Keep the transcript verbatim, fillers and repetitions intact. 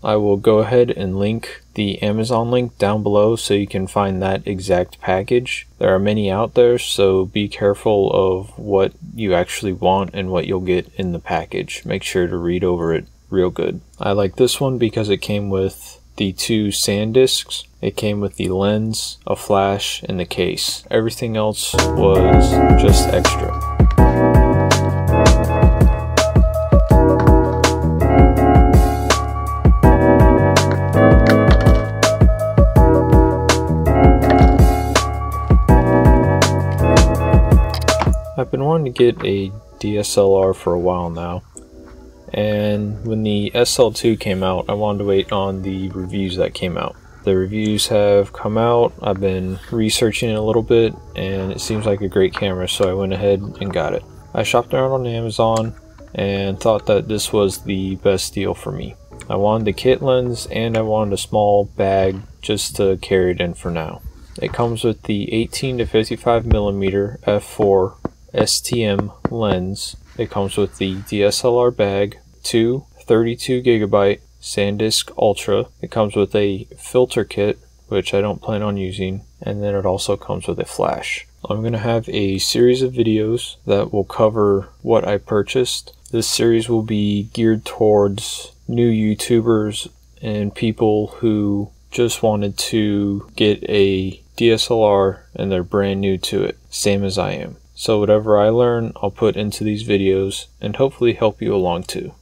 I will go ahead and link the Amazon link down below so you can find that exact package. There are many out there, so be careful of what you actually want and what you'll get in the package. Make sure to read over it real good. I like this one because it came with the two sand discs. It came with the lens, a flash, and the case. Everything else was just extra. I've been wanting to get a D S L R for a while now, and when the S L two came out, I wanted to wait on the reviews that came out. The reviews have come out, I've been researching it a little bit, and it seems like a great camera, so I went ahead and got it. I shopped around on Amazon and thought that this was the best deal for me. I wanted the kit lens and I wanted a small bag just to carry it in for now. It comes with the eighteen to fifty-five millimeter f four S T M lens. It comes with the D S L R bag, two thirty-two gigabyte SanDisk Ultra. It comes with a filter kit, which I don't plan on using, and then it also comes with a flash. I'm going to have a series of videos that will cover what I purchased. This series will be geared towards new YouTubers and people who just wanted to get a D S L R and they're brand new to it, same as I am. So whatever I learn, I'll put into these videos and hopefully help you along too.